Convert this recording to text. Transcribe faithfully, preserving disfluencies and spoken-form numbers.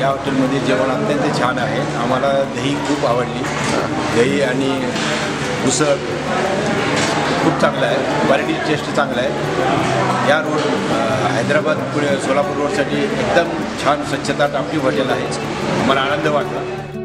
या हॉटेलमध्ये जेवण अत्यंत छान आहे। आम्हाला दही खूप आवडली, दही आणि उसळ खूप चांगलं आहे, क्वालिटी टेस्ट चांगलं आहे। या रोड हैदराबाद पुणे सोलापूर रोडसाठी एकदम छान स्वच्छता टापटीप हॉटेल आहे, मला आनंद वाटला।